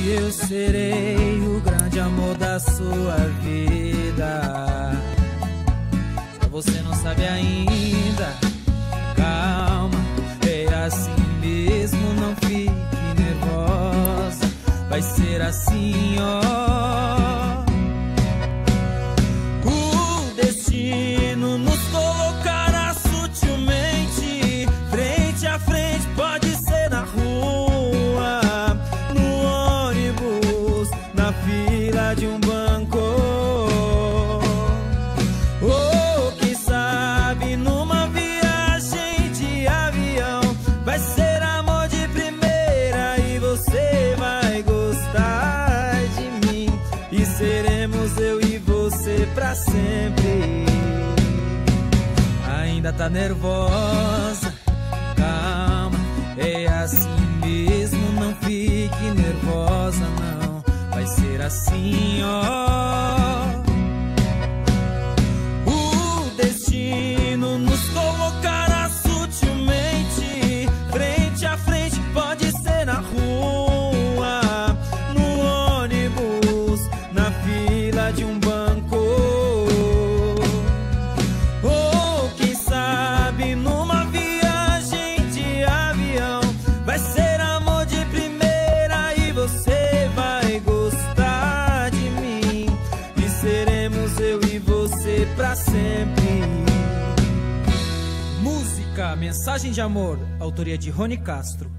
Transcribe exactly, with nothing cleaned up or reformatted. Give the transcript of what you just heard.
eu serei o grande amor da sua vida. Você não sabe ainda. Calma, é assim mesmo, não fique nervosa. Vai ser assim, ó. O destino nos colocará sutilmente frente a frente, pode ser na rua, no ônibus, na fila de um banco, ou quem sabe numa viagem de avião. Vai ser amor de primeira e você vai gostar de mim, e seremos eu e você pra sempre. Ainda tá nervosa? Calma, é assim mesmo, não fique nervosa não. Vai ser assim, ó. O destino nos colocará sutilmente frente a frente, pode ser na rua, no ônibus, na fila de um banco, ou quem sabe numa viagem de avião. Vai ser amor de primeira e você vai gostar de mim, e seremos eu e você pra sempre. Música Mensagem de Amor, autoria de Rony Castro.